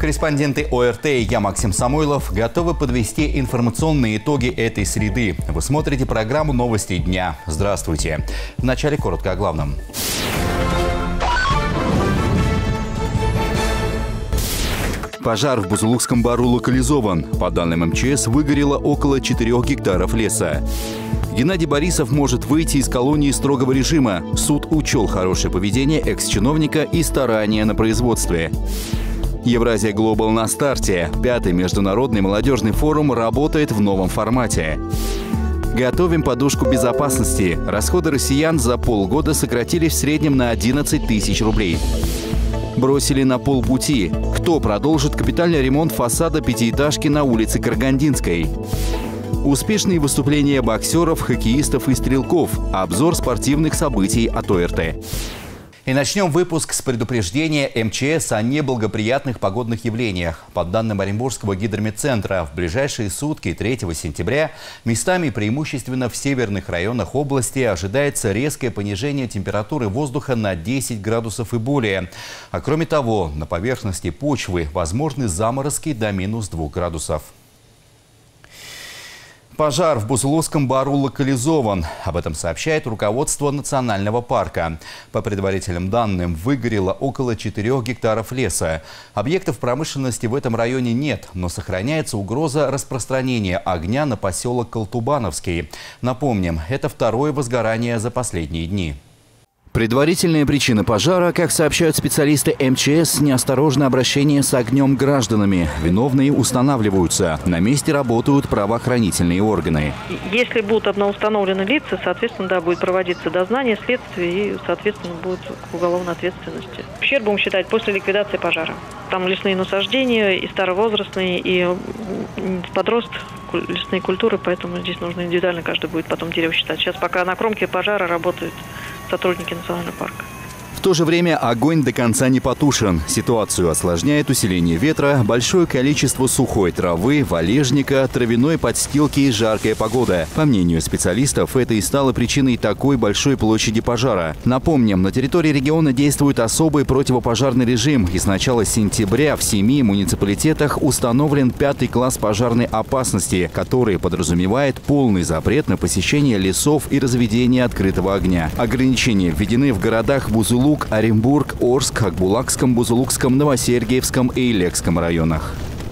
Корреспонденты ОРТ и я, Максим Самойлов, готовы подвести информационные итоги этой среды. Вы смотрите программу «Новости дня». Здравствуйте. Вначале коротко о главном. Пожар в Бузулукском бару локализован. По данным МЧС, выгорело около 4 гектаров леса. Геннадий Борисов может выйти из колонии строгого режима. Суд учел хорошее поведение экс-чиновника и старания на производстве. Евразия Глобал на старте. 5-й международный молодежный форум работает в новом формате. Готовим подушку безопасности. Расходы россиян за полгода сократились в среднем на 11 тысяч рублей. Бросили на полпути. Кто продолжит капитальный ремонт фасада пятиэтажки на улице Карагандинской? Успешные выступления боксеров, хоккеистов и стрелков. Обзор спортивных событий от ОРТ. И начнем выпуск с предупреждения МЧС о неблагоприятных погодных явлениях. По данным Оренбургского гидрометцентра, в ближайшие сутки 3 сентября местами преимущественно в северных районах области ожидается резкое понижение температуры воздуха на 10 градусов и более. А кроме того, на поверхности почвы возможны заморозки до -2 градусов. Пожар в Бузулукском бару локализован. Об этом сообщает руководство национального парка. По предварительным данным, выгорело около 4 гектаров леса. Объектов промышленности в этом районе нет, но сохраняется угроза распространения огня на поселок Колтубановский. Напомним, это второе возгорание за последние дни. Предварительная причина пожара, как сообщают специалисты МЧС, неосторожное обращение с огнем гражданами. Виновные устанавливаются. На месте работают правоохранительные органы. Если будут установлены лица, соответственно, да, будет проводиться дознание, следствие и, соответственно, будет уголовная ответственность. Ущерб будем считать после ликвидации пожара. Там лесные насаждения, и старовозрастные, и подрост лесные культуры, поэтому здесь нужно индивидуально, каждый будет потом дерево считать. Сейчас пока на кромке пожара работают сотрудники национального парка. В то же время огонь до конца не потушен. Ситуацию осложняет усиление ветра, большое количество сухой травы, валежника, травяной подстилки и жаркая погода. По мнению специалистов, это и стало причиной такой большой площади пожара. Напомним, на территории региона действует особый противопожарный режим. И с начала сентября в 7 муниципалитетах установлен 5-й класс пожарной опасности, который подразумевает полный запрет на посещение лесов и разведение открытого огня. Ограничения введены в городах Бузулук, Оренбург, Орск, Акбулакском, Бузулукском, Новосергиевском и Илекском районах.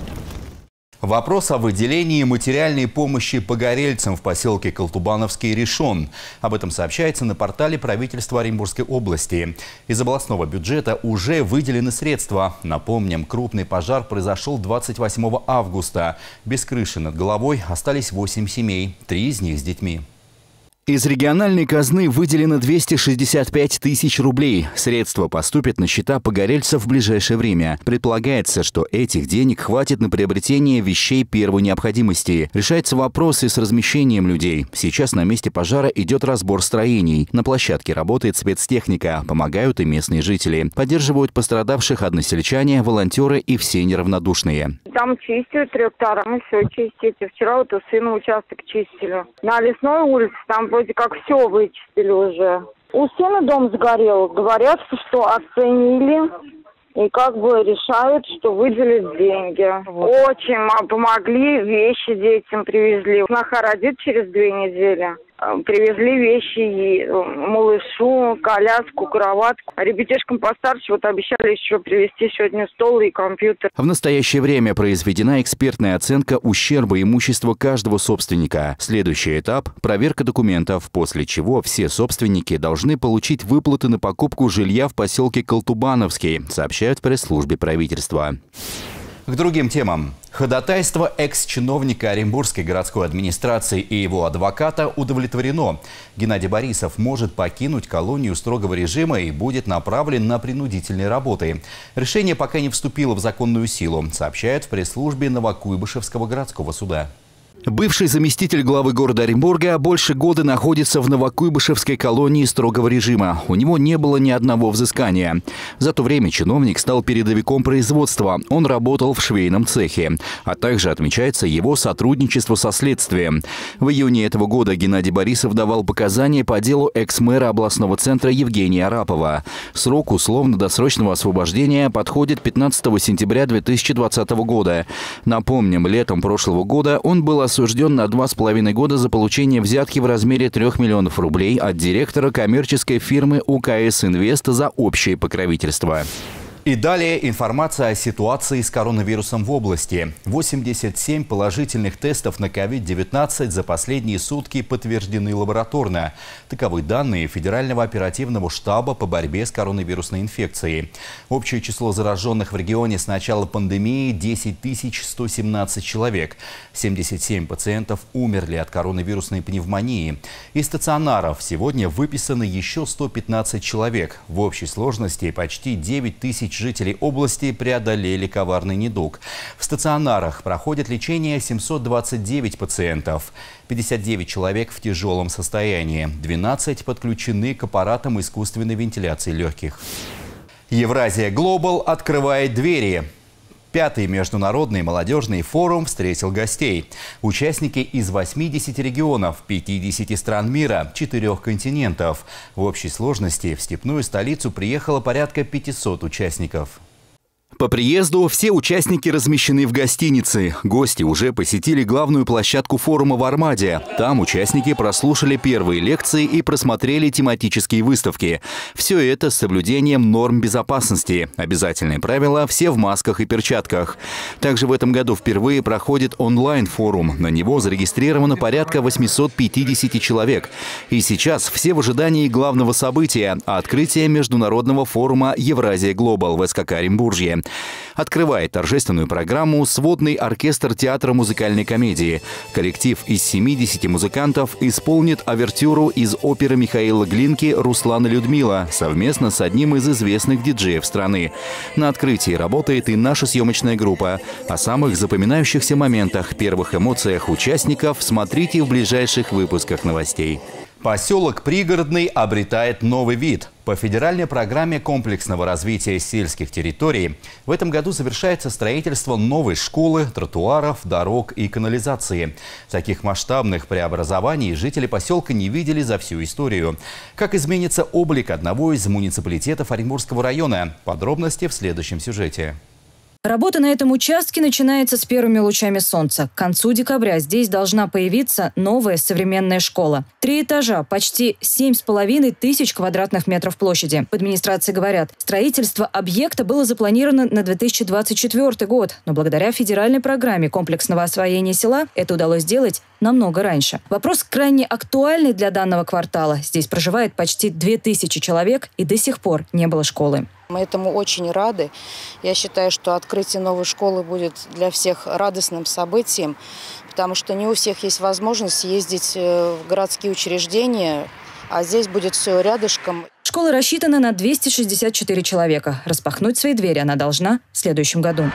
Вопрос о выделении материальной помощи погорельцам в поселке Колтубановский решен. Об этом сообщается на портале правительства Оренбургской области. Из областного бюджета уже выделены средства. Напомним, крупный пожар произошел 28 августа. Без крыши над головой остались 8 семей, 3 из них с детьми. Из региональной казны выделено 265 тысяч рублей. Средства поступят на счета погорельцев в ближайшее время. Предполагается, что этих денег хватит на приобретение вещей первой необходимости. Решается вопрос и с размещением людей. Сейчас на месте пожара идет разбор строений. На площадке работает спецтехника. Помогают и местные жители. Поддерживают пострадавших односельчане, волонтеры и все неравнодушные. Там чистят трактором, и все чистите. Вчера вот у сына участок чистили. На Лесной улице там вроде как все вычистили уже. У сына дом сгорел. Говорят, что оценили и как бы решают, что выделят деньги. Очень помогли, вещи детям привезли. Сноха родит через 2 недели. Привезли вещи малышу, коляску, кроватку. А ребятишкам постарше вот обещали еще привезти сегодня стол и компьютер. В настоящее время произведена экспертная оценка ущерба имущества каждого собственника. Следующий этап – проверка документов, после чего все собственники должны получить выплаты на покупку жилья в поселке Колтубановский, сообщают в пресс-службе правительства. К другим темам. Ходатайство экс-чиновника Оренбургской городской администрации и его адвоката удовлетворено. Геннадий Борисов может покинуть колонию строгого режима и будет направлен на принудительные работы. Решение пока не вступило в законную силу, сообщают в пресс-службе Новокуйбышевского городского суда. Бывший заместитель главы города Оренбурга больше года находится в Новокуйбышевской колонии строгого режима. У него не было ни одного взыскания. За то время чиновник стал передовиком производства. Он работал в швейном цехе. А также отмечается его сотрудничество со следствием. В июне этого года Геннадий Борисов давал показания по делу экс-мэра областного центра Евгения Арапова. Срок условно-досрочного освобождения подходит 15 сентября 2020 года. Напомним, летом прошлого года он был осужден на 2,5 года за получение взятки в размере 3 миллионов рублей от директора коммерческой фирмы УКС Инвест за общее покровительство. И далее информация о ситуации с коронавирусом в области. 87 положительных тестов на COVID-19 за последние сутки подтверждены лабораторно. Таковы данные Федерального оперативного штаба по борьбе с коронавирусной инфекцией. Общее число зараженных в регионе с начала пандемии – 10 117 человек. 77 пациентов умерли от коронавирусной пневмонии. Из стационаров сегодня выписано еще 115 человек. В общей сложности почти 9 тысяч жителей области преодолели коварный недуг. В стационарах проходит лечение 729 пациентов. 59 человек в тяжелом состоянии. 12 подключены к аппаратам искусственной вентиляции легких. Евразия Глобал открывает двери. 5-й международный молодежный форум встретил гостей. Участники из 80 регионов, 50 стран мира, 4 континентов. В общей сложности в степную столицу приехало порядка 500 участников. По приезду все участники размещены в гостинице. Гости уже посетили главную площадку форума в Армаде. Там участники прослушали первые лекции и просмотрели тематические выставки. Все это с соблюдением норм безопасности. Обязательное правило – все в масках и перчатках. Также в этом году впервые проходит онлайн-форум. На него зарегистрировано порядка 850 человек. И сейчас все в ожидании главного события – открытия международного форума «Евразия Глобал» в СКК Оренбуржье. Открывает торжественную программу сводный оркестр театра музыкальной комедии. Коллектив из 70 музыкантов исполнит овертюру из оперы Михаила Глинки «Руслан и Людмила» совместно с одним из известных диджеев страны. На открытии работает и наша съемочная группа. О самых запоминающихся моментах, первых эмоциях участников смотрите в ближайших выпусках новостей. Поселок Пригородный обретает новый вид. По федеральной программе комплексного развития сельских территорий в этом году завершается строительство новой школы, тротуаров, дорог и канализации. Таких масштабных преобразований жители поселка не видели за всю историю. Как изменится облик одного из муниципалитетов Оренбургского района? Подробности в следующем сюжете. Работа на этом участке начинается с первыми лучами солнца. К концу декабря здесь должна появиться новая современная школа. 3 этажа, почти 7,5 тысяч квадратных метров площади. В администрации говорят, строительство объекта было запланировано на 2024 год, но благодаря федеральной программе комплексного освоения села это удалось сделать намного раньше. Вопрос крайне актуальный для данного квартала. Здесь проживает почти 2000 человек и до сих пор не было школы. Мы этому очень рады. Я считаю, что открытие новой школы будет для всех радостным событием, потому что не у всех есть возможность ездить в городские учреждения, а здесь будет все рядышком. Школа рассчитана на 264 человека. Распахнуть свои двери она должна в следующем году.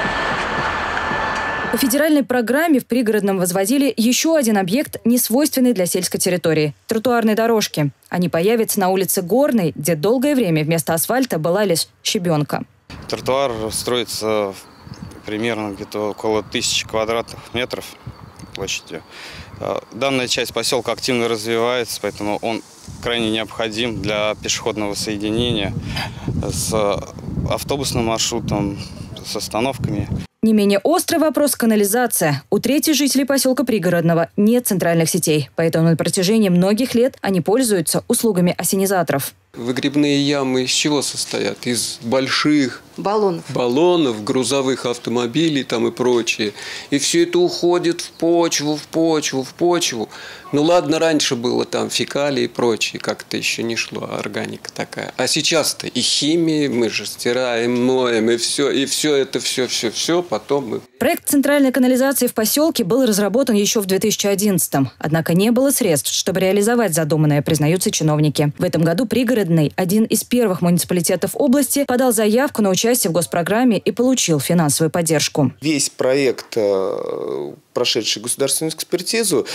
По федеральной программе в Пригородном возводили еще один объект, несвойственный для сельской территории – тротуарные дорожки. Они появятся на улице Горной, где долгое время вместо асфальта была лишь щебенка. Тротуар строится примерно где-то около 1000 квадратных метров площадью. Данная часть поселка активно развивается, поэтому он крайне необходим для пешеходного соединения с автобусным маршрутом, с остановками. Не менее острый вопрос – канализация. У трети жителей поселка Пригородного нет центральных сетей, поэтому на протяжении многих лет они пользуются услугами ассенизаторов. Выгребные ямы из чего состоят? Из больших баллонов, грузовых автомобилей там и прочее. И все это уходит в почву. Ну ладно, раньше было там фекалии и прочее, как-то еще не шло, органика такая. А сейчас-то и химия, мы же стираем, моем, и все это, все потом мы... Проект центральной канализации в поселке был разработан еще в 2011-м. Однако не было средств, чтобы реализовать задуманное, признаются чиновники. В этом году Пригородный, один из первых муниципалитетов области, подал заявку на участие в госпрограмме и получил финансовую поддержку. Весь проект, прошедший государственную экспертизу,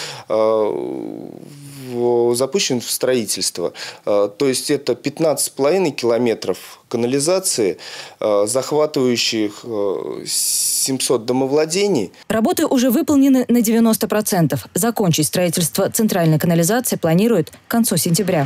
запущен в строительство. То есть это 15,5 километров канализации, захватывающих 700 домовладений. Работы уже выполнены на 90%. Закончить строительство центральной канализации планируют к концу сентября.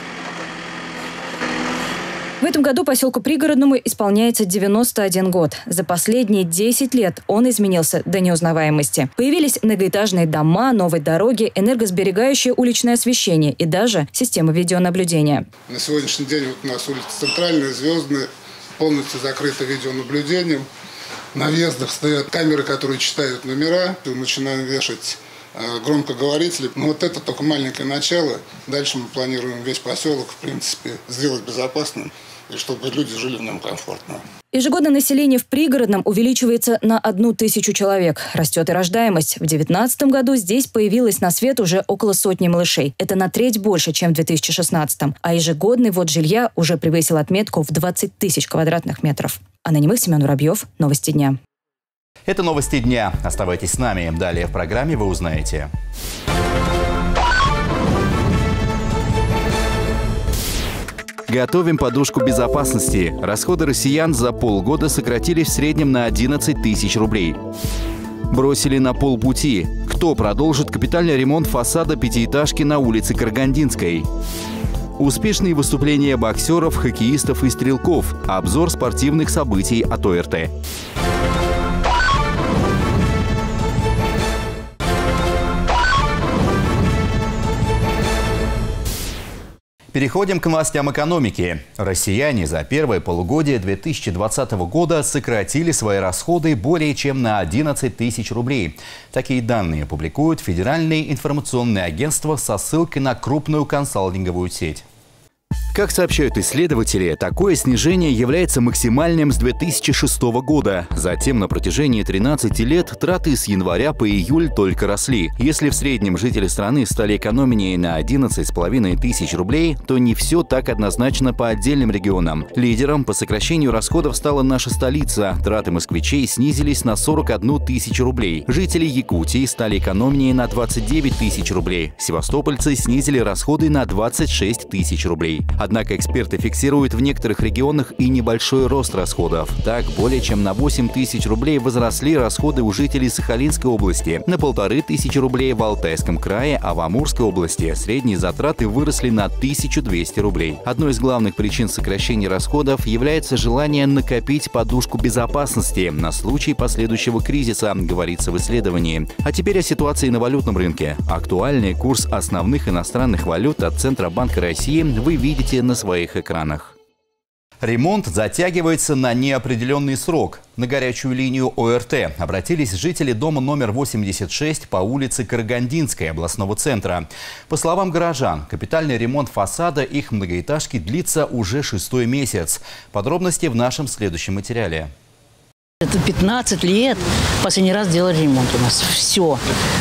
В этом году поселку Пригородному исполняется 91 год. За последние 10 лет он изменился до неузнаваемости. Появились многоэтажные дома, новые дороги, энергосберегающее уличное освещение и даже система видеонаблюдения. На сегодняшний день у нас улица Центральная, Звездная, полностью закрыта видеонаблюдением. На въездах стоят камеры, которые читают номера. Начинаем вешать громкоговорители. Но вот это только маленькое начало. Дальше мы планируем весь поселок, в принципе, сделать безопасным, и чтобы люди жили в нем комфортно. Ежегодно население в Пригородном увеличивается на 1000 человек. Растет и рождаемость. В 2019 году здесь появилось на свет уже около 100 малышей. Это на треть больше, чем в 2016. А ежегодный ввод жилья уже превысил отметку в 20 тысяч квадратных метров. Анна Немых, Семен Воробьев. Новости дня. Это новости дня. Оставайтесь с нами. Далее в программе вы узнаете. Готовим подушку безопасности. Расходы россиян за полгода сократились в среднем на 11 тысяч рублей. Бросили на полпути. Кто продолжит капитальный ремонт фасада пятиэтажки на улице Карагандинской? Успешные выступления боксеров, хоккеистов и стрелков. Обзор спортивных событий от ОРТ. Переходим к новостям экономики. Россияне за первое полугодие 2020 года сократили свои расходы более чем на 11 тысяч рублей. Такие данные публикуют Федеральное информационное агентство со ссылкой на крупную консалтинговую сеть. Как сообщают исследователи, такое снижение является максимальным с 2006 года. Затем на протяжении 13 лет траты с января по июль только росли. Если в среднем жители страны стали экономнее на 11,5 тысяч рублей, то не все так однозначно по отдельным регионам. Лидером по сокращению расходов стала наша столица. Траты москвичей снизились на 41 тысячу рублей. Жители Якутии стали экономнее на 29 тысяч рублей. Севастопольцы снизили расходы на 26 тысяч рублей. Однако эксперты фиксируют в некоторых регионах и небольшой рост расходов. Так, более чем на 8 тысяч рублей возросли расходы у жителей Сахалинской области, на 1500 рублей в Алтайском крае, а в Амурской области средние затраты выросли на 1200 рублей. Одной из главных причин сокращения расходов является желание накопить подушку безопасности на случай последующего кризиса, говорится в исследовании. А теперь о ситуации на валютном рынке. Актуальный курс основных иностранных валют от Центробанка России вы видите на своих экранах. Ремонт затягивается на неопределенный срок. На горячую линию ОРТ обратились жители дома номер 86 по улице Карагандинской областного центра. По словам горожан, капитальный ремонт фасада их многоэтажки длится уже 6-й месяц. Подробности в нашем следующем материале. Это 15 лет последний раз делали ремонт у нас. Все.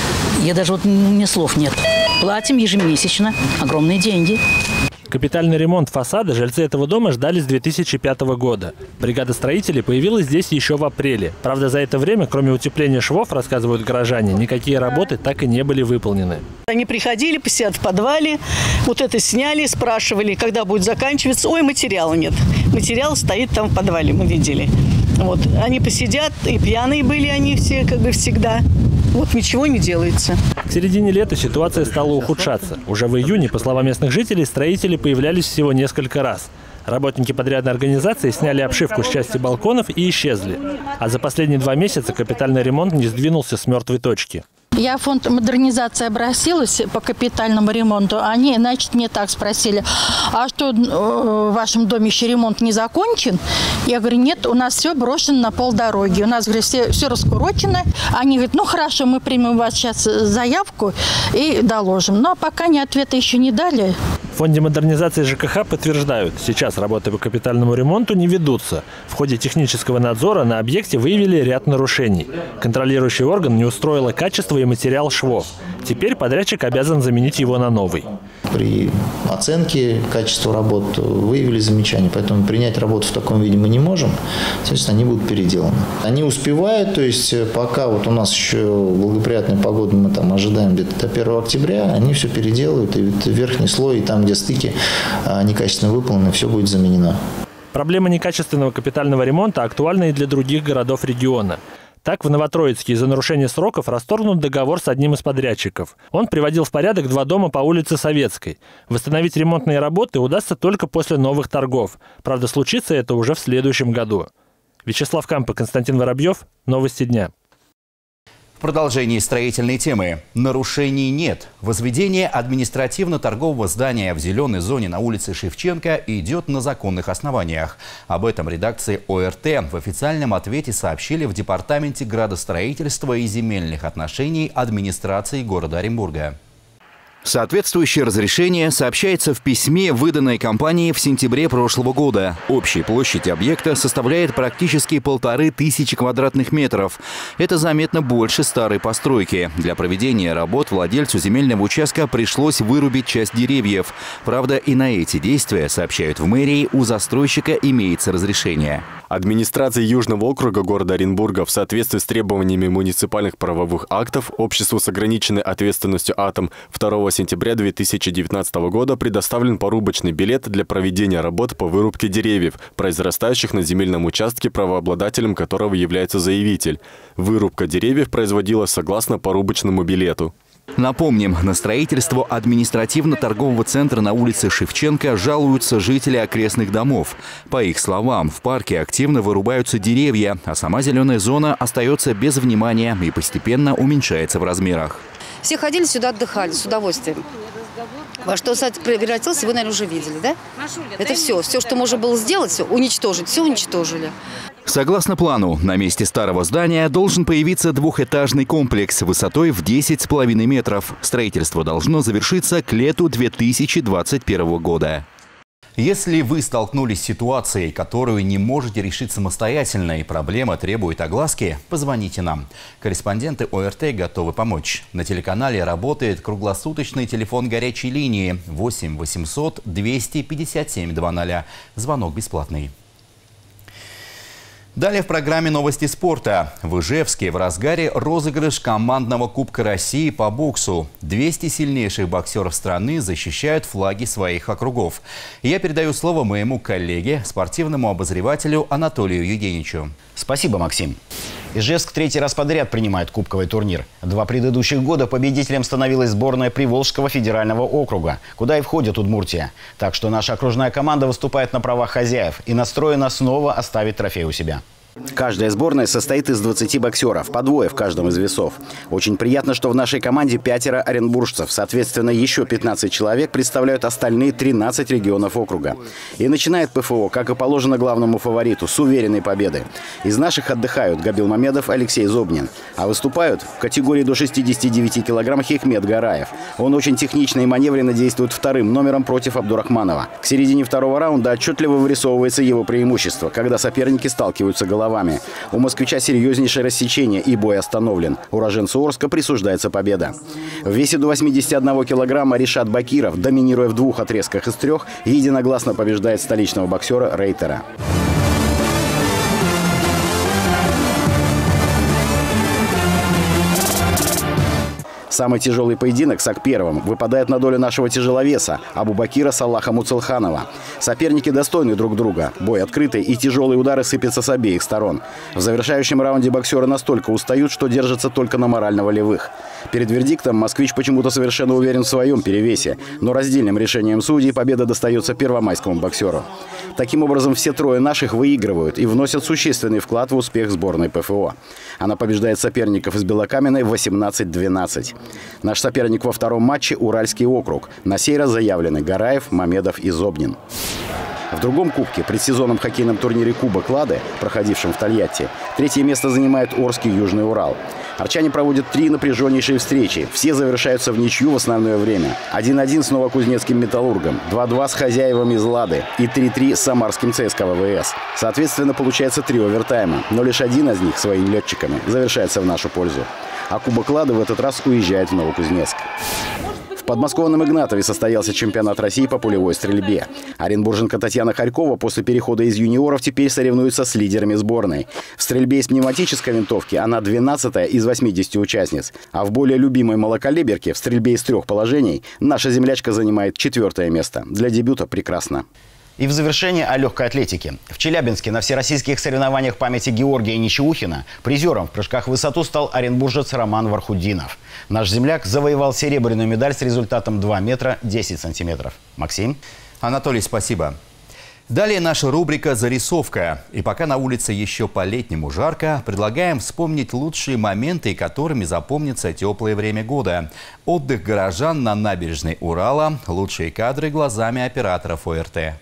Я даже у меня слов нет. Платим ежемесячно огромные деньги. Капитальный ремонт фасада жильцы этого дома ждали с 2005 года. Бригада строителей появилась здесь еще в апреле. Правда, за это время, кроме утепления швов, рассказывают горожане, никакие работы так и не были выполнены. Они приходили, посидят в подвале, вот это сняли, спрашивали, когда будет заканчиваться. Ой, материала нет. Материал стоит там в подвале, мы видели. Вот. Они посидят, и пьяные были они все, как бы всегда. Вот ничего не делается. К середине лета ситуация стала ухудшаться. Уже в июне, по словам местных жителей, строители появлялись всего несколько раз. Работники подрядной организации сняли обшивку с части балконов и исчезли. А за последние 2 месяца капитальный ремонт не сдвинулся с мертвой точки. Я в фонд модернизации обратилась по капитальному ремонту. Они, значит, мне так спросили, а что, в вашем доме еще ремонт не закончен? Я говорю, нет, у нас все брошено на полдороги. У нас, говорю, все раскурочено. Они говорят, ну хорошо, мы примем у вас сейчас заявку и доложим. Но пока ни ответа еще не дали. фонде модернизации ЖКХ подтверждают, сейчас работы по капитальному ремонту не ведутся. В ходе технического надзора на объекте выявили ряд нарушений. Контролирующий орган не устроил качество и материал швов. Теперь подрядчик обязан заменить его на новый. При оценке качества работ выявили замечания, поэтому принять работу в таком виде мы не можем. Соответственно, они будут переделаны. Они успевают, то есть пока вот у нас еще благоприятная погода, мы там ожидаем где-то до 1 октября, они все переделают, и верхний слой, и там, где стыки некачественно выполнены, все будет заменено. Проблема некачественного капитального ремонта актуальна и для других городов региона. Так, в Новотроицке из-за нарушения сроков расторгнут договор с одним из подрядчиков. Он приводил в порядок 2 дома по улице Советской. Восстановить ремонтные работы удастся только после новых торгов. Правда, случится это уже в следующем году. Вячеслав Кампо, Константин Воробьев. Новости дня. В продолжении строительной темы. Нарушений нет. Возведение административно-торгового здания в зеленой зоне на улице Шевченко идет на законных основаниях. Об этом редакции ОРТ в официальном ответе сообщили в Департаменте градостроительства и земельных отношений администрации города Оренбурга. Соответствующее разрешение сообщается в письме, выданной компанией в сентябре прошлого года. Общая площадь объекта составляет практически 1500 квадратных метров. Это заметно больше старой постройки. Для проведения работ владельцу земельного участка пришлось вырубить часть деревьев. Правда, и на эти действия, сообщают в мэрии, у застройщика имеется разрешение. Администрация Южного округа города Оренбурга в соответствии с требованиями муниципальных правовых актов обществу с ограниченной ответственностью «Атом» 2 сентября 2019 года предоставлен порубочный билет для проведения работ по вырубке деревьев, произрастающих на земельном участке, правообладателем которого является заявитель. Вырубка деревьев производилась согласно порубочному билету. Напомним, на строительство административно-торгового центра на улице Шевченко жалуются жители окрестных домов. По их словам, в парке активно вырубаются деревья, а сама зеленая зона остается без внимания и постепенно уменьшается в размерах. Все ходили сюда, отдыхали с удовольствием. Во что сад превратился, вы, наверное, уже видели, да? Это все, что можно было сделать, все уничтожить, все уничтожили. Согласно плану, на месте старого здания должен появиться двухэтажный комплекс высотой в 10,5 метров. Строительство должно завершиться к лету 2021 года. Если вы столкнулись с ситуацией, которую не можете решить самостоятельно и проблема требует огласки, позвоните нам. Корреспонденты ОРТ готовы помочь. На телеканале работает круглосуточный телефон горячей линии 8 800 257 00. Звонок бесплатный. Далее в программе новости спорта. В Ижевске в разгаре розыгрыш командного Кубка России по боксу. 200 сильнейших боксеров страны защищают флаги своих округов. Я передаю слово моему коллеге, спортивному обозревателю Анатолию Евгеньевичу. Спасибо, Максим. Ижевск 3-й раз подряд принимает кубковый турнир. 2 предыдущих года победителем становилась сборная Приволжского федерального округа, куда и входит Удмуртия. Так что наша окружная команда выступает на правах хозяев и настроена снова оставить трофей у себя. Каждая сборная состоит из 20 боксеров, по двое в каждом из весов. Очень приятно, что в нашей команде 5 оренбуржцев. Соответственно, еще 15 человек представляют остальные 13 регионов округа. И начинает ПФО, как и положено главному фавориту, с уверенной победы. Из наших отдыхают Габил Мамедов, Алексей Зобнин. А выступают в категории до 69 килограмм Хикмет Гараев. Он очень технично и маневренно действует вторым номером против Абдурахманова. К середине второго раунда отчетливо вырисовывается его преимущество, когда соперники сталкиваются головами. У москвича серьезнейшее рассечение, и бой остановлен. Уроженцу Орска присуждается победа. В весе до 81 килограмма Ришат Бакиров, доминируя в 2 отрезках из 3, единогласно побеждает столичного боксера Рейтера. Самый тяжелый поединок с Акперовым выпадает на долю нашего тяжеловеса Абубакира Салаха Муцелханова. Соперники достойны друг друга. Бой открытый, и тяжелые удары сыпятся с обеих сторон. В завершающем раунде боксеры настолько устают, что держатся только на морально-волевых. Перед вердиктом москвич почему-то совершенно уверен в своем перевесе. Но раздельным решением судей победа достается первомайскому боксеру. Таким образом, все трое наших выигрывают и вносят существенный вклад в успех сборной ПФО. Она побеждает соперников из Белокаменной 18-12. Наш соперник во втором матче – Уральский округ. На сей раз заявлены Гараев, Мамедов и Зобнин. В другом кубке, предсезонном хоккейном турнире Кубок Лады, проходившем в Тольятти, 3-е место занимает Орский Южный Урал. Арчане проводят 3 напряженнейшие встречи. Все завершаются в ничью в основное время. 1-1 с Новокузнецким «Металлургом», 2-2 с хозяевами из «Лады» и 3-3 с самарским ЦСКА ВВС. Соответственно, получается 3 овертайма, но лишь один из них своими летчиками завершается в нашу пользу. А Кубок «Лады» в этот раз уезжает в Новокузнецк. В подмосковном Игнатове состоялся чемпионат России по пулевой стрельбе. Оренбурженка Татьяна Харькова после перехода из юниоров теперь соревнуется с лидерами сборной. В стрельбе из пневматической винтовки она 12-я из 80 участниц. А в более любимой малокалиберке в стрельбе из 3 положений наша землячка занимает 4-е место. Для дебюта прекрасно. И в завершение о легкой атлетике. В Челябинске на всероссийских соревнованиях памяти Георгия Нечеухина призером в прыжках в высоту стал оренбуржец Роман Вархудинов. Наш земляк завоевал серебряную медаль с результатом 2 метра 10 сантиметров. Максим? Анатолий, спасибо. Далее наша рубрика «Зарисовка». И пока на улице еще по-летнему жарко, предлагаем вспомнить лучшие моменты, которыми запомнится теплое время года. Отдых горожан на набережной Урала, лучшие кадры глазами операторов ОРТ.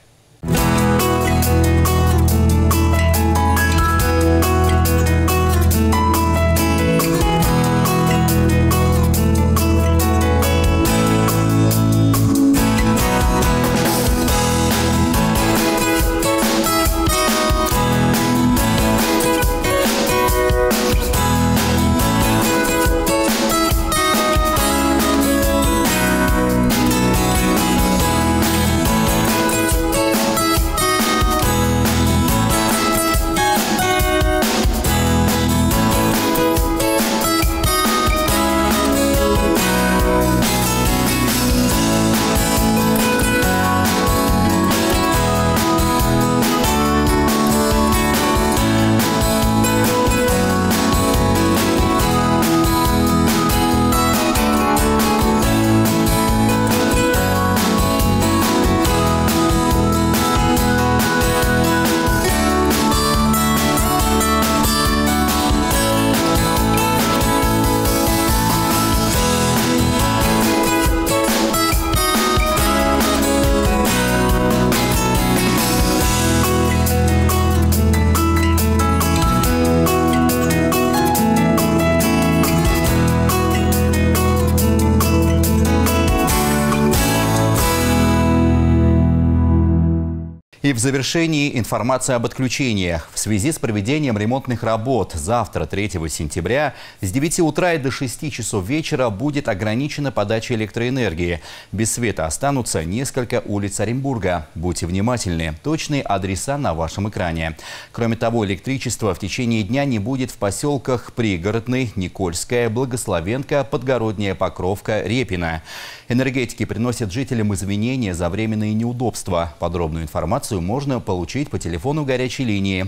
И в завершении информация об отключениях. В связи с проведением ремонтных работ завтра, 3 сентября, с 9 утра и до 6 часов вечера будет ограничена подача электроэнергии. Без света останутся несколько улиц Оренбурга. Будьте внимательны. Точные адреса на вашем экране. Кроме того, электричества в течение дня не будет в поселках Пригородный, Никольская, Благословенка, Подгородняя, Покровка, Репино. Энергетики приносят жителям извинения за временные неудобства. Подробную информацию можно получить по телефону горячей линии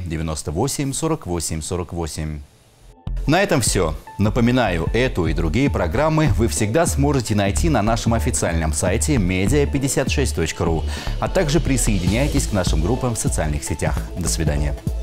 98 48 48. На этом все. Напоминаю, эту и другие программы вы всегда сможете найти на нашем официальном сайте media56.ru, а также присоединяйтесь к нашим группам в социальных сетях. До свидания.